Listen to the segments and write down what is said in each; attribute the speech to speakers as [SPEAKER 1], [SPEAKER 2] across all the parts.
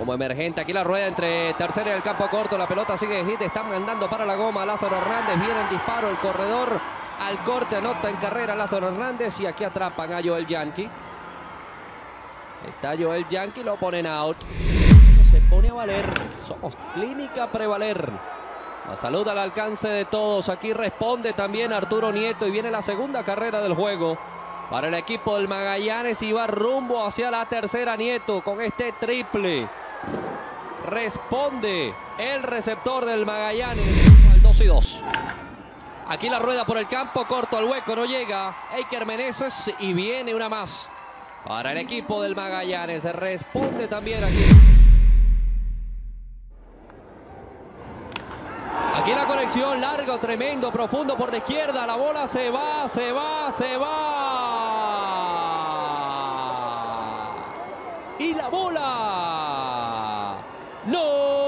[SPEAKER 1] como emergente. Aquí la rueda entre tercera y el campo corto. La pelota sigue de hit. Están mandando para la goma. Lázaro Hernández. Viene el disparo. El corredor al corte. Anota en carrera Lázaro Hernández. Y aquí atrapan a Joel Yankee. Está Joel Yankee. Lo ponen out. Se pone a valer. Somos Clínica Prevaler. La salud al alcance de todos. Aquí responde también Arturo Nieto. Y viene la segunda carrera del juego para el equipo del Magallanes, y va rumbo hacia la tercera Nieto con este triple. Responde el receptor del Magallanes al 2-2. Aquí la rueda por el campo corto al hueco, no llega Eiker Meneses, y viene una más para el equipo del Magallanes. Responde también aquí. Aquí la conexión, largo, tremendo, profundo por la izquierda. La bola se va, se va, se va. Y la bola no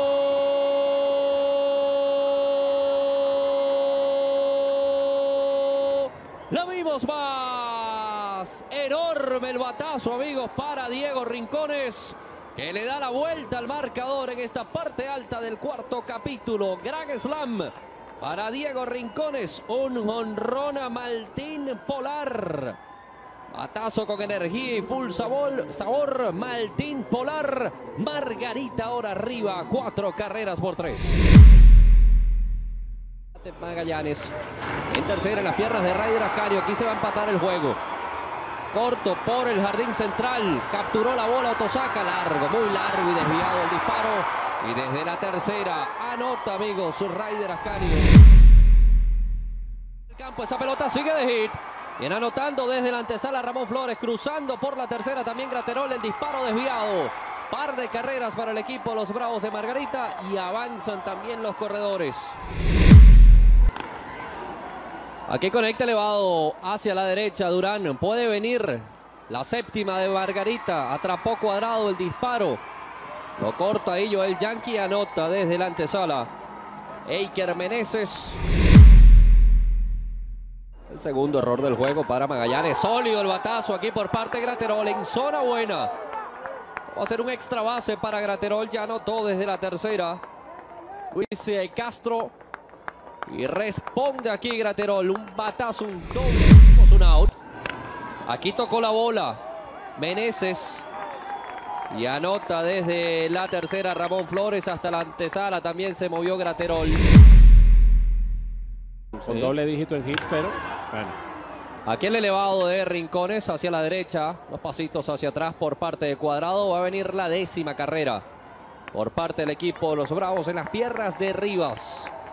[SPEAKER 1] la vimos más. Enorme el batazo, amigos, para Diego Rincones, que le da la vuelta al marcador en esta parte alta del cuarto capítulo. Gran slam para Diego Rincones. Un jonrón a Maltín Polar. Batazo con energía y full sabor. Maltín Polar. Margarita ahora arriba. 4 carreras por 3. Magallanes en tercera, en las piernas de Raider Ascanio. Aquí se va a empatar el juego. Corto por el jardín central. Capturó la bola Otosaka. Largo, muy largo y desviado el disparo. Y desde la tercera anota, amigos, su Raider Ascanio. El campo, esa pelota sigue de hit. Viene anotando desde la antesala Ramón Flores. Cruzando por la tercera también Graterol. El disparo desviado. Par de carreras para el equipo los Bravos de Margarita. Y avanzan también los corredores. Aquí conecta elevado hacia la derecha Durán. Puede venir la séptima de Margarita. Atrapó cuadrado el disparo. Lo corta ahí Joel Yankee. Anota desde la antesala Eiker Meneses. El segundo error del juego para Magallanes. Sólido el batazo aquí por parte de Graterol en zona buena. Va a ser un extra base para Graterol. Ya anotó desde la tercera Luis Castro. Y responde aquí Graterol. Un batazo, un doble. Un out. Aquí tocó la bola Meneses. Y anota desde la tercera Ramón Flores hasta la antesala. También se movió Graterol.
[SPEAKER 2] Con doble dígito en hit, pero bueno.
[SPEAKER 1] Aquí el elevado de Rincones hacia la derecha. Los pasitos hacia atrás por parte de Cuadrado. Va a venir la 10ª carrera por parte del equipo de los Bravos en las piernas de Rivas.